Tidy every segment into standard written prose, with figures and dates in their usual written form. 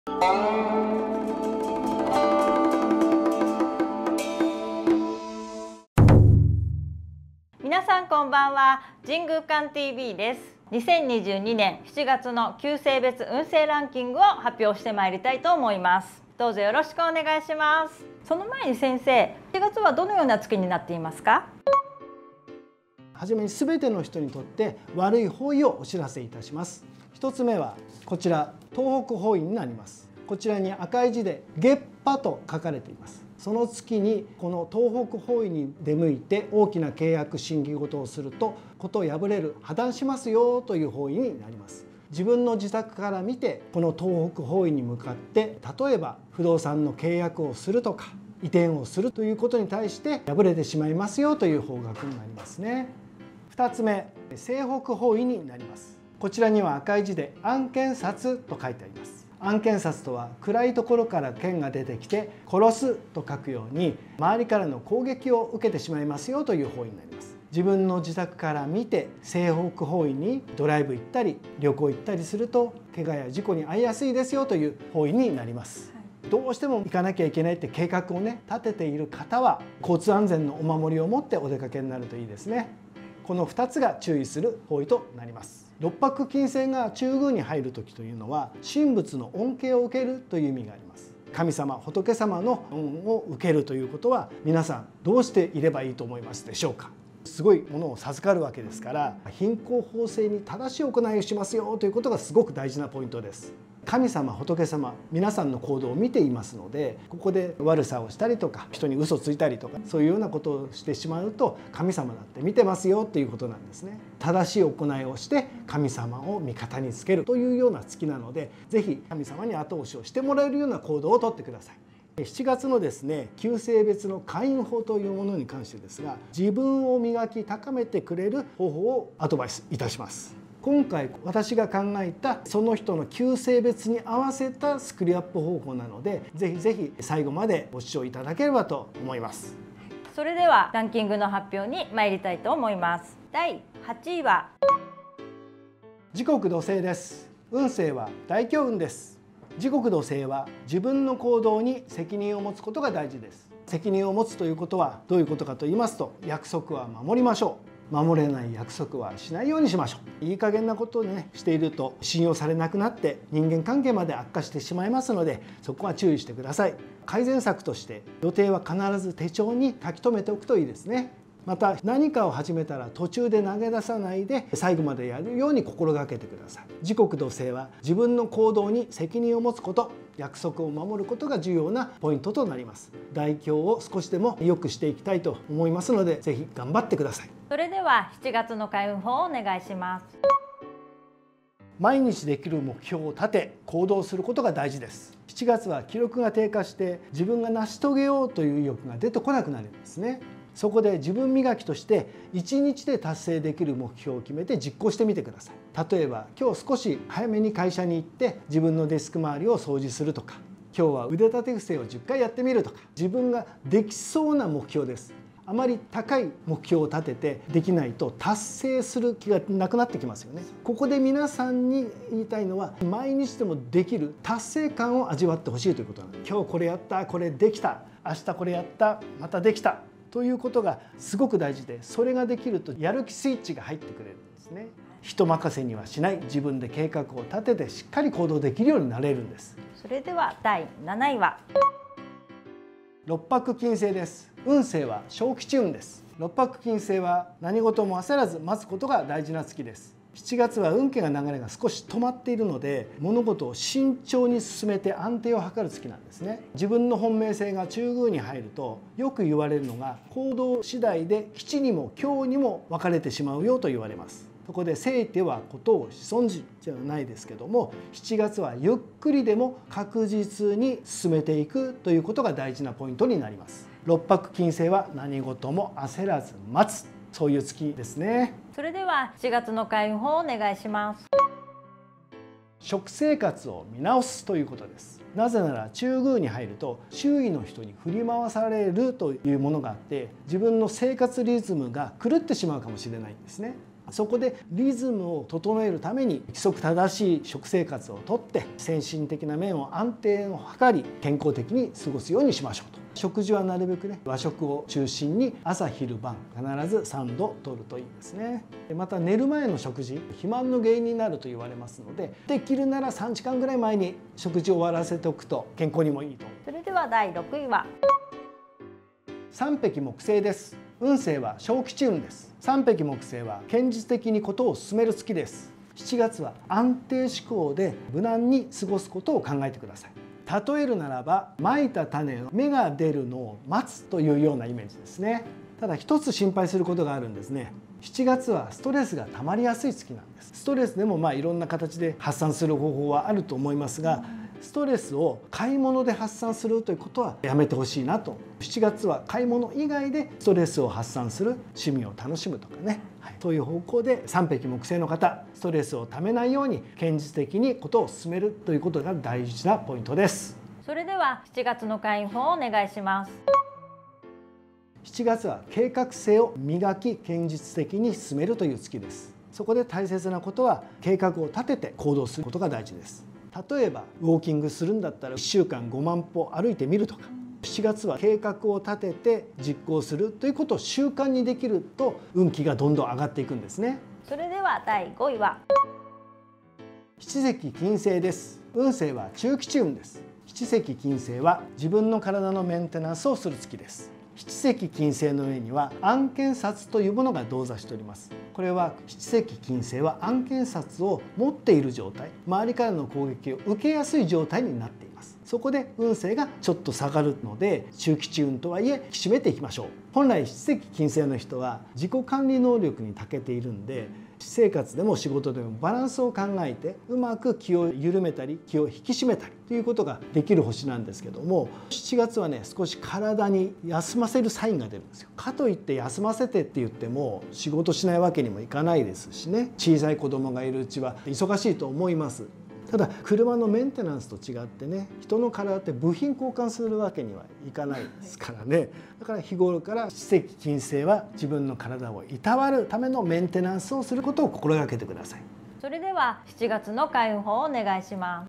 皆さんこんばんは。神宮館 TV です。2022年7月の旧星別運勢ランキングを発表してまいりたいと思います。どうぞよろしくお願いします。その前に先生、7月はどのような月になっていますか？ はじめに全ての人にとって悪い方位をお知らせいたします。一つ目はこちら、東北方位になります。こちらに赤い字で月波と書かれています。その月にこの東北方位に出向いて大きな契約審議事をすると事を破れる、破談しますよという方位になります。自分の自宅から見てこの東北方位に向かって例えば不動産の契約をするとか移転をするということに対して破れてしまいますよという方角になりますね。2つ目、西北方位になります。こちらには赤い字で暗剣殺と書いてあります。暗剣殺とは暗いところから剣が出てきて殺すと書くように周りからの攻撃を受けてしまいますよという方位になります。自分の自宅から見て西北方位にドライブ行ったり旅行行ったりすると怪我や事故に遭いやすいですよという方位になります。どうしても行かなきゃいけないって計画をね立てている方は交通安全のお守りを持ってお出かけになるといいですね。この2つが注意する方位となります。六白金星が中宮に入る時というのは神仏の恩恵を受けるという意味があります。神様、仏様の恩を受けるということは皆さんどうしていればいいと思いますでしょうか。すごいものを授かるわけですから品行法制に正しい行いをしますよということがすごく大事なポイントです。神様、仏様、皆さんの行動を見ていますのでここで悪さをしたりとか人に嘘ついたりとかそういうようなことをしてしまうと神様だって見てますよっていうことなんですね。正しい行いをして神様を味方につけるというような月なので是非神様に後押しをしてもらえるような行動をとってください。7月のですね、旧星別の会員法というものに関してですが自分を磨き高めてくれる方法をアドバイスいたします。今回私が考えたその人の旧星別に合わせたスクリューアップ方法なのでぜひぜひ最後までご視聴いただければと思います。 それではランキングの発表に参りたいと思います。第8位は時刻土星です。運勢は大凶運です。時刻土星は自分の行動に責任を持つことが大事です。責任を持つということはどういうことかと言いますと、約束は守りましょう。守れない約束はしないようにしましょう。いい加減なことをねしていると信用されなくなって人間関係まで悪化してしまいますのでそこは注意してください。改善策として予定は必ず手帳に書き留めておくといいですね。また何かを始めたら途中で投げ出さないで最後までやるように心がけてください。時刻土星は自分の行動に責任を持つこと、約束を守ることが重要なポイントとなります。大凶を少しでも良くしていきたいと思いますのでぜひ頑張ってください。 それでは7月の開運法をお願いします。 毎日できる目標を立て行動することが大事です。7月は気力が低下して自分が成し遂げようという意欲が出てこなくなるんですね。そこで自分磨きとして1日で達成できる目標を決めて実行してみてください。例えば今日少し早めに会社に行って自分のデスク周りを掃除するとか、今日は腕立て伏せを10回やってみるとか、自分ができそうな目標です。あまり高い目標を立ててできないと達成する気がなくなってきますよね。ここで皆さんに言いたいのは毎日でもできる達成感を味わってほしいということなんです。今日これやった、これできた、明日これやった、またできたということがすごく大事で、それができるとやる気スイッチが入ってくれるんですね。人任せにはしない、自分で計画を立ててしっかり行動できるようになれるんです。 それでは第7位は六白金星です。運勢は小吉運です。六白金星は何事も焦らず待つことが大事な月です。7月は運気が流れが少し止まっているので物事を慎重に進めて安定を図る月なんですね。自分の本命性が中宮に入るとよく言われるのが行動次第で吉にも凶にも分かれてしまうよと言われます。そこでせいてはことを子孫じじゃないですけども、7月はゆっくりでも確実に進めていくということが大事なポイントになります。六白金星は何事も焦らず待つ、そういう月ですね。 それでは7月の開運法をお願いします。 食生活を見直すということです。なぜなら中宮に入ると周囲の人に振り回されるというものがあって自分の生活リズムが狂ってしまうかもしれないんですね。 そこでリズムを整えるために規則正しい食生活をとって精神的な面を安定を図り健康的に過ごすようにしましょうと。食事はなるべくね和食を中心に朝昼晩必ず3度摂るといいですね。また寝る前の食事肥満の原因になると言われますので、できるなら3時間ぐらい前に食事を終わらせておくと健康にもいいと。 それでは第6位は三匹木星です。運勢は小吉運です。三匹木星は堅実的にことを進める月です。7月は安定志向で無難に過ごすことを考えてください。例えるならば、まいた種の芽が出るのを待つというようなイメージですね。ただ一つ心配することがあるんですね。7月はストレスが溜まりやすい月なんです。ストレスでもいろんな形で発散する方法はあると思いますが、ストレスを買い物で発散するということはやめてほしいなと。7月は買い物以外でストレスを発散する趣味を楽しむとかね、そういう方向で三匹木星の方、ストレスをためないように堅実的にことを進めるということが大事なポイントです。 それでは7月の会員法をお願いします。 7月は計画性を磨き堅実的に進めるという月です。そこで大切なことは計画を立てて行動することが大事です。例えばウォーキングするんだったら1週間5万歩歩いてみるとか、7月は計画を立てて実行するということを習慣にできると運気がどんどん上がっていくんですね。 それでは第5位は七石金星です。運勢は中吉運です。七石金星は自分の体のメンテナンスをする月です。七石金星の上には暗剣殺というものが同座しております。これは七石金星は暗剣殺を持っている状態、周りからの攻撃を受けやすい状態になっています。そこで運勢がちょっと下がるので、中吉運とはいえ引き締めていきましょう。本来七石金星の人は自己管理能力に長けているんで、私生活でも仕事でもバランスを考えてうまく気を緩めたり気を引き締めたりということができる星なんですけども、7月はね少し体に休ませるサインが出るんですよ。かといって休ませてって言っても仕事しないわけにもいかないですしね、小さい子供がいるうちは忙しいと思います。ただ車のメンテナンスと違ってね、人の体って部品交換するわけにはいかないですからね。だから日頃から七石金星は自分の体をいたわるためのメンテナンスをすることを心がけてください。 それでは7月の開運法をお願いします。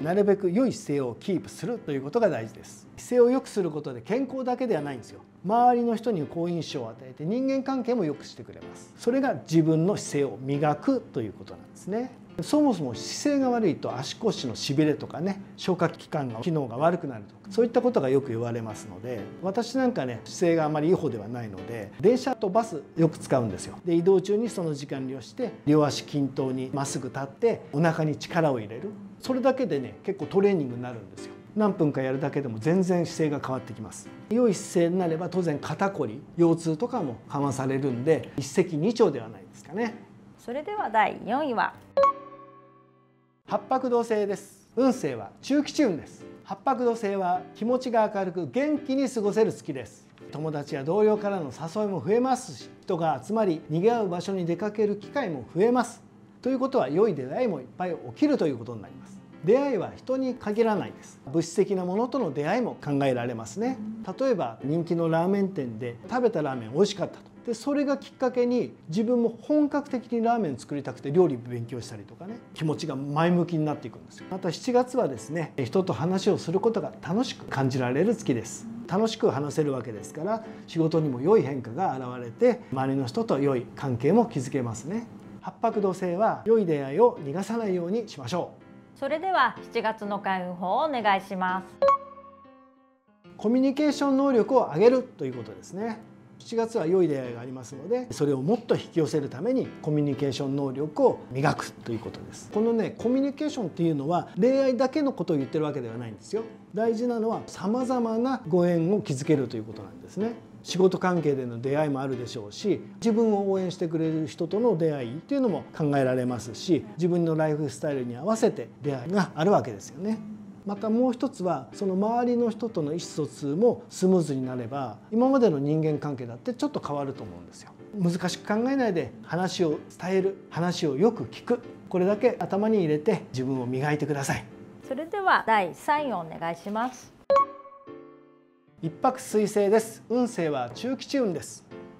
なるべく良い姿勢をキープするということが大事です。姿勢を良くすることで健康だけではないんですよ。周りの人に好印象を与えて人間関係も良くしてくれます。それが自分の姿勢を磨くということなんですね。そもそも姿勢が悪いと足腰のしびれとかね、消化器官の機能が悪くなるとか、そういったことがよく言われますので、私なんかね姿勢があまりいい方ではないので、電車とバスよく使うんですよ。で移動中にその時間利用して両足均等にまっすぐ立ってお腹に力を入れる。それだけでね結構トレーニングになるんですよ。何分かやるだけでも全然姿勢が変わってきます。良い姿勢になれば当然肩こり、腰痛とかも緩和されるんで、一石二鳥ではないですかね。 それでは第4位は八白土星です。運勢は中吉運です。八白土星は気持ちが明るく元気に過ごせる月です。友達や同僚からの誘いも増えますし、人が集まり賑わう場所に出かける機会も増えます。ということは良い出会いもいっぱい起きるということになります。出会いは人に限らないです。物質的なものとの出会いも考えられますね。例えば人気のラーメン店で食べたラーメン美味しかったと。でそれがきっかけに自分も本格的にラーメン作りたくて料理勉強したりとかね、気持ちが前向きになっていくんですよ。また7月はですね、人と話をすることが楽しく感じられる月です。楽しく話せるわけですから、仕事にも良い変化が現れて周りの人と良い関係も築けますね。八白土星は良い出会いを逃がさないようにしましょう。 それでは7月の開運法をお願いします。 コミュニケーション能力を上げるということですね。7月は良い出会いがありますので、それをもっと引き寄せるためにコミュニケーション能力を磨くということです。このねコミュニケーションっていうのは恋愛だけのことを言ってるわけではないんですよ。大事なのは様々なご縁を築けるということなんですね。仕事関係での出会いもあるでしょうし、自分を応援してくれる人との出会いっていうのも考えられますし、自分のライフスタイルに合わせて出会いがあるわけですよね。またもう一つは、その周りの人との意思疎通もスムーズになれば、今までの人間関係だってちょっと変わると思うんですよ。難しく考えないで話を伝える、話をよく聞く、これだけ頭に入れて自分を磨いてください。 それでは第3位をお願いします。 一泊水星です。運勢は中吉運です。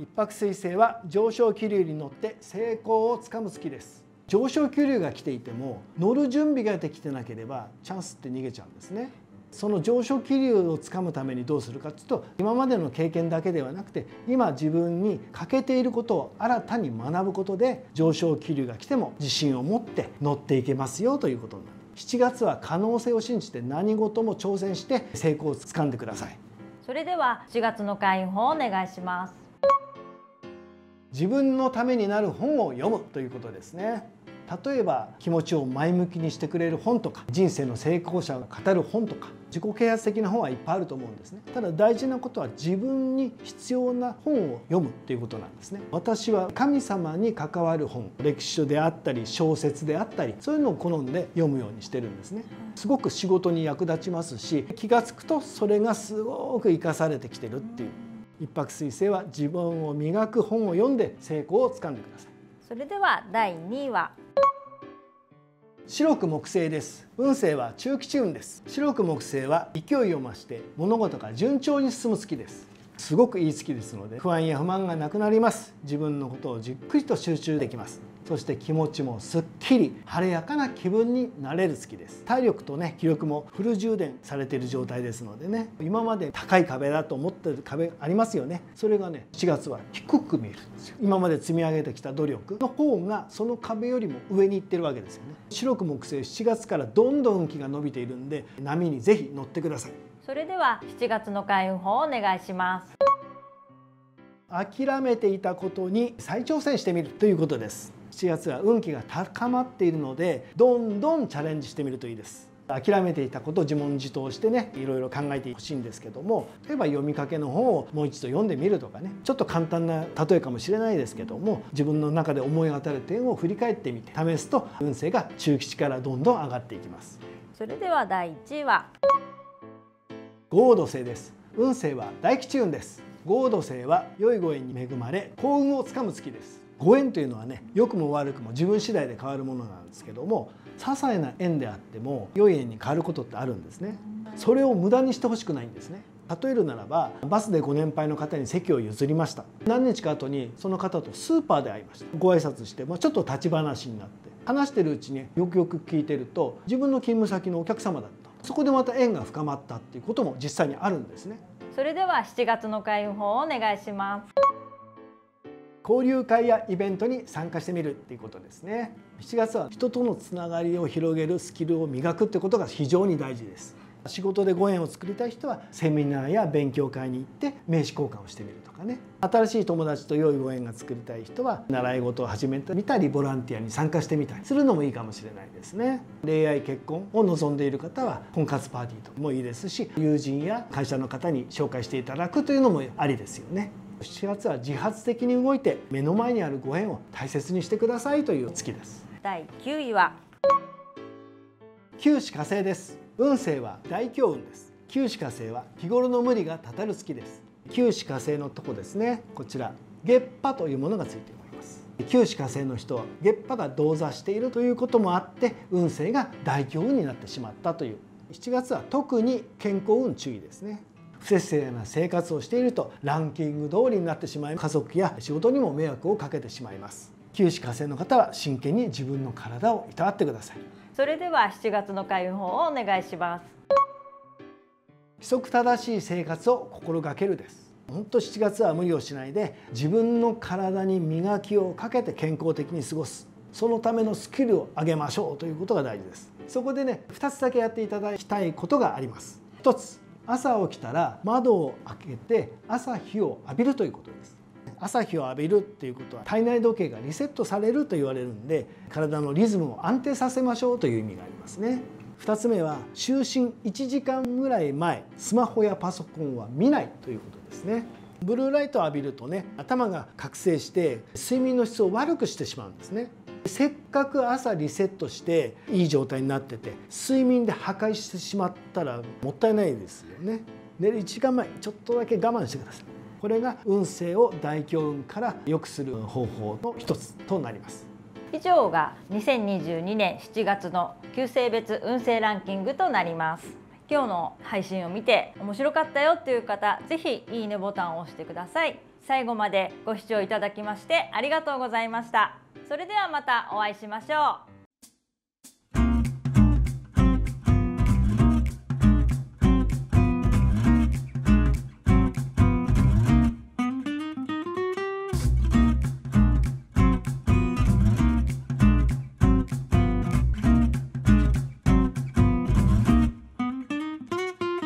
一泊水星は上昇気流に乗って成功をつかむ月です。上昇気流が来ていても乗る準備ができてなければチャンスって逃げちゃうんですね。その上昇気流をつかむためにどうするかというと、今までの経験だけではなくて今自分に欠けていることを新たに学ぶことで、上昇気流が来ても自信を持って乗っていけますよということになる。7月は可能性を信じて何事も挑戦して成功をつかんでください。 それでは7月の開運法をお願いします。 自分のためになる本を読むということですね。例えば気持ちを前向きにしてくれる本とか、人生の成功者が語る本とか、自己啓発的な本はいっぱいあると思うんですね。ただ大事なことは自分に必要な本を読むっていうことなんですね。私は神様に関わる本、歴史書であったり小説であったり、そういうのを好んで読むようにしてるんですね。すごく仕事に役立ちますし、気が付くとそれがすごく生かされてきてるっていう。一泊水星は自分を磨く本を読んで成功をつかんでください。 それでは第2位は白く木星です。運勢は中吉運です。白く木星は勢いを増して物事が順調に進む月です。すごくいい月ですので、不安や不満がなくなります。自分のことをじっくりと集中できます。そして気持ちもすっきり晴れやかな気分になれる月です。体力とね、気力もフル充電されている状態ですのでね、今まで高い壁だと思っている壁ありますよね。それがね、7月は低く見えるんですよ。今まで積み上げてきた努力の方がその壁よりも上に行ってるわけですよね。白く木星、7月からどんどん運気が伸びているんで、波にぜひ乗ってください。 それでは7月の開運法をお願いします。 諦めていたことに再挑戦してみるということです。7月は運気が高まっているので、どんどんチャレンジしてみるといいです。諦めていたことを自問自答してね、いろいろ考えてほしいんですけども、例えば読みかけの本をもう一度読んでみるとかね、ちょっと簡単な例えかもしれないですけども、自分の中で思い当たる点を振り返ってみて試すと、運勢が中吉からどんどん上がっていきます。 それでは第1位は合土星です。運勢は大吉運です。合土星は良いご縁に恵まれ幸運をつかむ月です。ご縁というのはね、良くも悪くも自分次第で変わるものなんですけども、些細な縁であっても良い縁に変わることってあるんですね。それを無駄にしてほしくないんですね。例えるならば、バスでご年配の方に席を譲りました。何日か後にその方とスーパーで会いました。ご挨拶して、ちょっと立ち話になって話してるうちによくよく聞いてると、自分の勤務先のお客様だった。そこでまた縁が深まったっていうことも実際にあるんですね。 それでは7月の開運法をお願いします。 交流会やイベントに参加してみるっていうことですね。7月は人とのつながりを広げるスキルを磨くってことが非常に大事です。仕事でご縁を作りたい人はセミナーや勉強会に行って名刺交換をしてみるとかね。新しい友達と良いご縁が作りたい人は習い事を始めてみたり、ボランティアに参加してみたりするのもいいかもしれないですね。恋愛結婚を望んでいる方は婚活パーティーとかもいいですし、友人や会社の方に紹介していただくというのもありですよね。7月は自発的に動いて目の前にあるご縁を大切にしてくださいという月です。 第9位は九紫火星です。運勢は大強運です。九紫火星は日頃の無理がたたる月です。九紫火星のとこですね、こちら月波というものがついております。九紫火星の人は月波が同座しているということもあって、運勢が大強運になってしまったという。7月は特に健康運注意ですね。不節制な生活をしているとランキング通りになってしまい、家族や仕事にも迷惑をかけてしまいます。九紫火星の方は真剣に自分の体をいたわってください。 それでは7月の開運法をお願いします。 規則正しい生活を心がけるです。本当7月は無理をしないで自分の体に磨きをかけて健康的に過ごす、そのためのスキルを上げましょうということが大事です。そこでね、2つだけやっていただきたいことがあります。1つ、朝起きたら窓を開けて朝日を浴びるということです。朝日を浴びるっていうことは体内時計がリセットされると言われるんで、体のリズムを安定させましょうという意味がありますね。2つ目は就寝1時間ぐらい前、スマホやパソコンは見ないということですね。ブルーライトを浴びるとね、頭が覚醒して睡眠の質を悪くしてしまうんですね。せっかく朝リセットしていい状態になってて、睡眠で破壊してしまったらもったいないですよね。寝る1時間前、ちょっとだけ我慢してください。これが運勢を大強運から良くする方法の一つとなります。 以上が2022年7月の旧星別運勢ランキングとなります。今日の配信を見て面白かったよっていう方、ぜひいいねボタンを押してください。 最後までご視聴いただきましてありがとうございました。それではまたお会いしましょう。